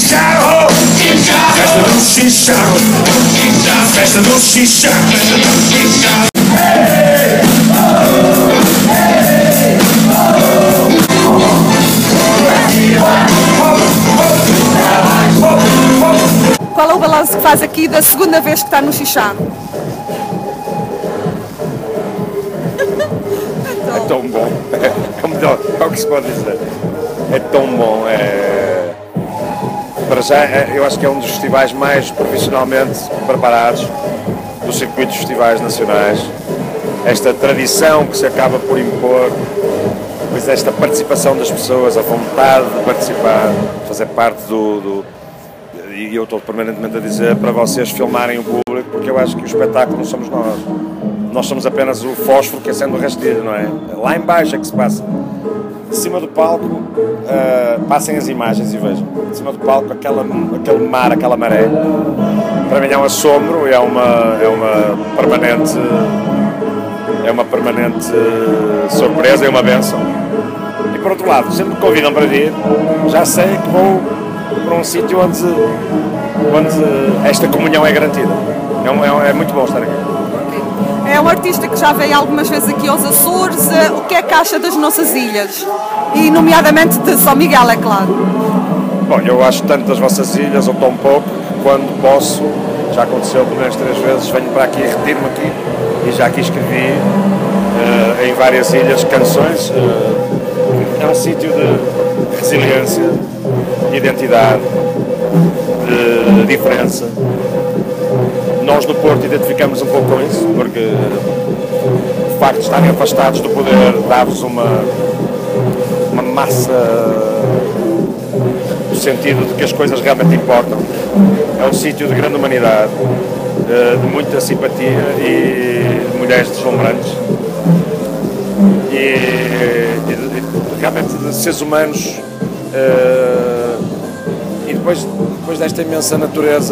xixarro, festa do xixarro, festa do xixarro, festa do xixarro. Qual é o balanço que faz aqui da segunda vez que está no Xixá? É tão bom, é o melhor, é o que se pode dizer. É tão bom, para já eu acho que é um dos festivais mais profissionalmente preparados do circuito de festivais nacionais. Esta tradição que se acaba por impor, pois esta participação das pessoas, a vontade de participar, de fazer parte e eu estou permanentemente a dizer para vocês filmarem o público, porque eu acho que o espetáculo não somos nós. Nós somos apenas o fósforo que acende o rastilho, não é? Lá em baixo é que se passa. De cima do palco, passem as imagens e vejam. De cima do palco, aquele mar, aquela maré, para mim é um assombro e é uma permanente surpresa e uma bênção. E por outro lado, sempre me convidam para vir, já sei que vou para um sítio onde esta comunhão é garantida. É muito bom estar aqui. É um artista que já veio algumas vezes aqui aos Açores. O que é que acha das nossas ilhas? E nomeadamente de São Miguel, é claro. Bom, eu acho tanto das vossas ilhas, ou tão pouco, que quando posso, já aconteceu pelo menos 3 vezes, venho para aqui, retiro-me aqui, e já aqui escrevi em várias ilhas canções. É um sítio de resiliência, de identidade, de diferença. Nós no Porto identificamos um pouco com isso, porque o facto de estarem afastados do poder dá-vos uma massa no sentido de que as coisas realmente importam. É um sítio de grande humanidade, de muita simpatia e de mulheres deslumbrantes e realmente de seres humanos, e depois desta imensa natureza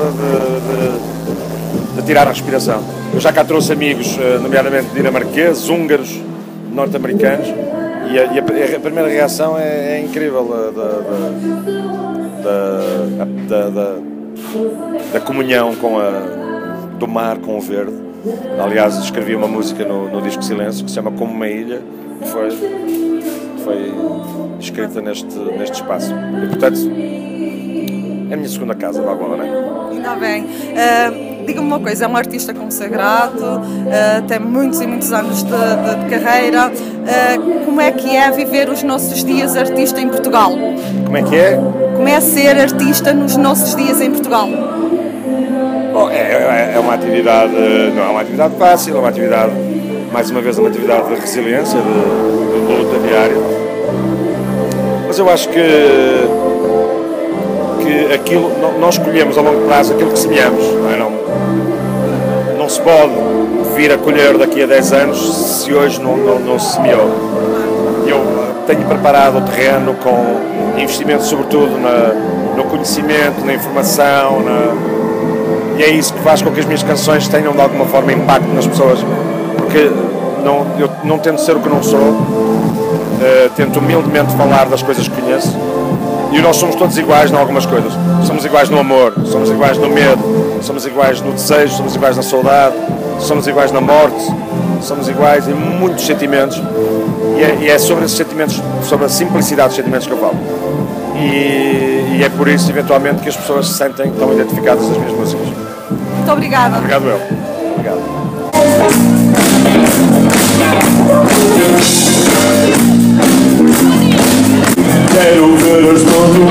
de tirar a respiração. Eu já cá trouxe amigos, nomeadamente dinamarqueses, húngaros, norte-americanos, e a primeira reação é incrível da comunhão do mar com o verde. Aliás, escrevi uma música no disco Silêncio que se chama Como uma Ilha, que foi escrita neste espaço. E portanto, é a minha segunda casa, vá bola, não é? Ainda bem. Diga-me uma coisa, é um artista consagrado, tem muitos e muitos anos de carreira. Como é que é viver os nossos dias artista em Portugal? Como é que é? Como é ser artista nos nossos dias em Portugal? Bom, é uma atividade, não é uma atividade fácil, é uma atividade, mais uma vez, uma atividade de resiliência, de luta diária. Mas eu acho que aquilo, nós escolhemos a longo prazo aquilo que semeamos, não é? Não se pode vir a colher daqui a 10 anos se hoje não se semeou. Eu tenho preparado o terreno com investimento sobretudo no conhecimento, na informação, e é isso que faz com que as minhas canções tenham de alguma forma impacto nas pessoas, porque eu não tento ser o que não sou, tento humildemente falar das coisas que conheço. E nós somos todos iguais em algumas coisas. Somos iguais no amor, somos iguais no medo, somos iguais no desejo, somos iguais na saudade, somos iguais na morte, somos iguais em muitos sentimentos. E é sobre esses sentimentos, sobre a simplicidade dos sentimentos que eu falo. E é por isso, eventualmente, que as pessoas se sentem tão identificadas nas minhas músicas. Muito obrigada. Obrigado eu. Obrigado. Quero ver as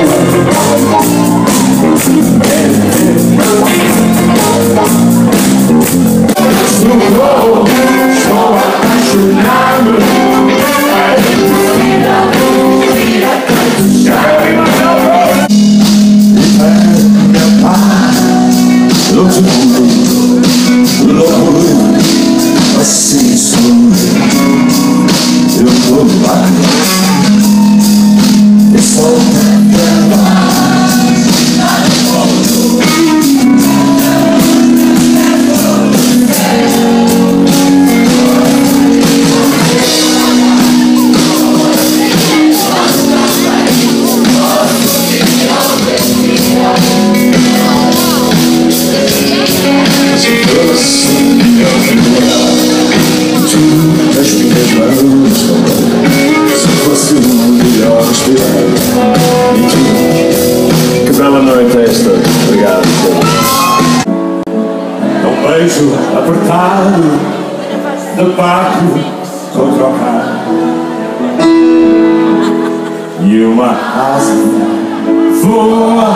estou apaixonado. Assim sou eu vou lá. apertado, de barco contra o carro, e uma asa voa.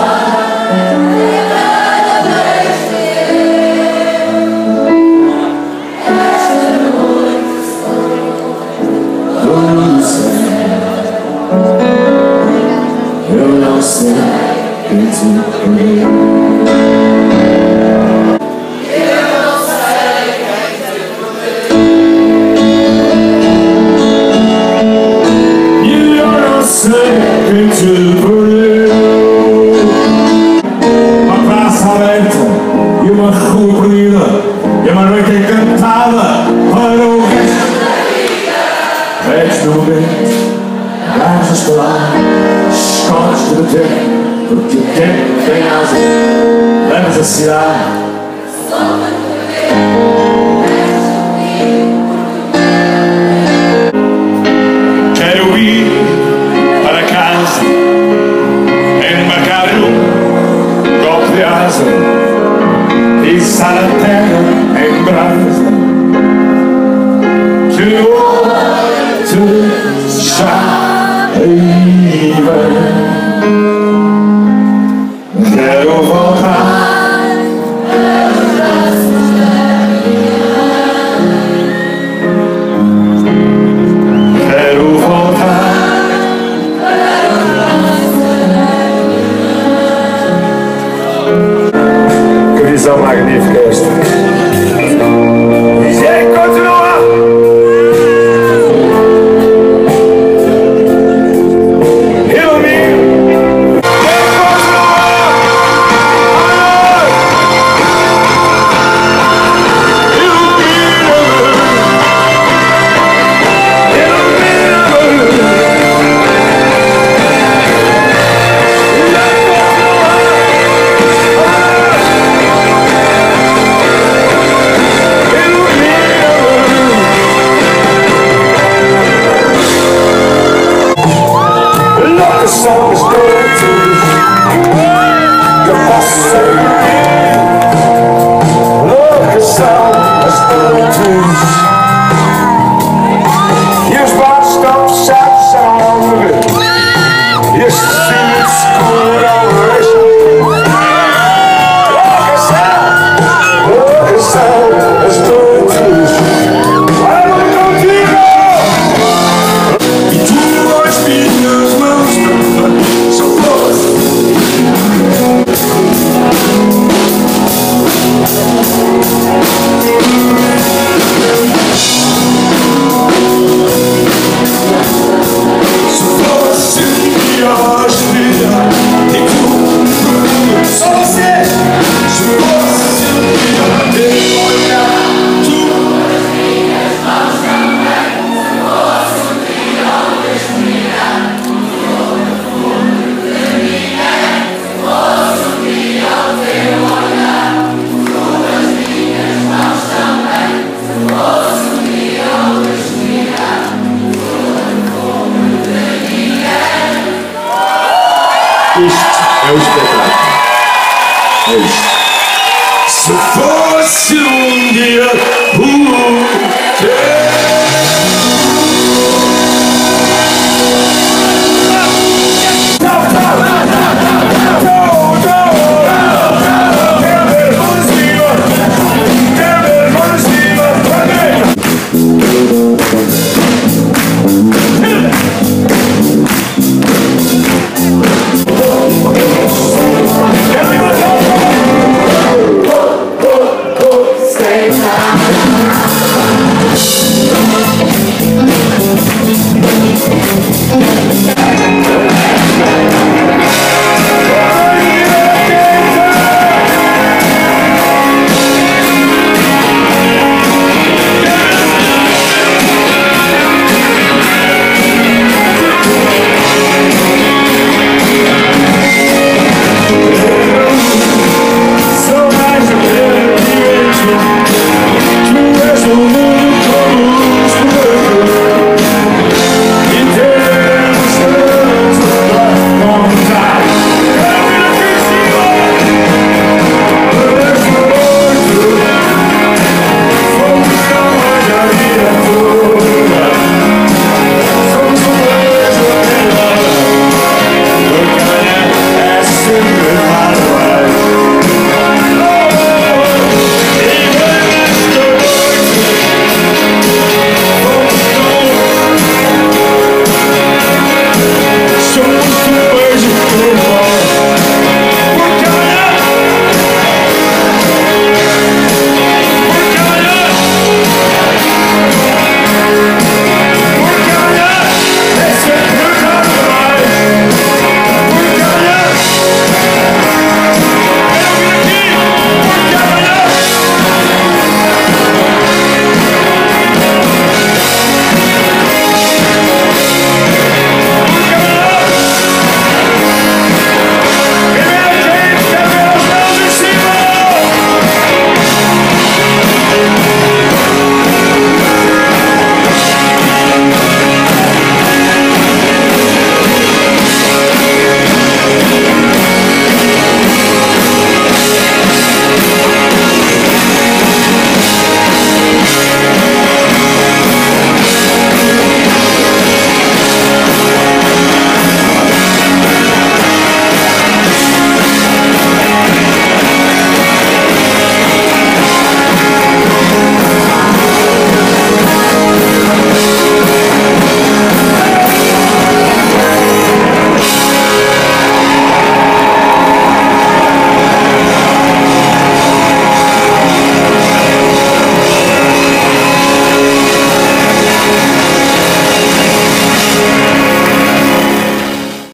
Eu não sei quem te perdeu. Uma praça aberta e uma rua perdida, e uma noite encantada para o resto da vida. Vedes no momento, agarras as palavras, escondes do tempo, porque o tempo tem asa. Levas a cidade. Quero ir para casa, embarcar num golpe de asa, pisar a terra em brasa, que o outro já aí vem. Quero voltar. Quero voltar. Que visão magnífica esta. E continua. Ilumina. São os doidos, eu posso ser. Loucas são as noites, e os bares estão fechados ao longe, e as vizinhas seguram o resto. Loucas são as noites, olha contigo, e tu as minhas mãos. Isto é o espetáculo. É isto. Se fosse dia o Stay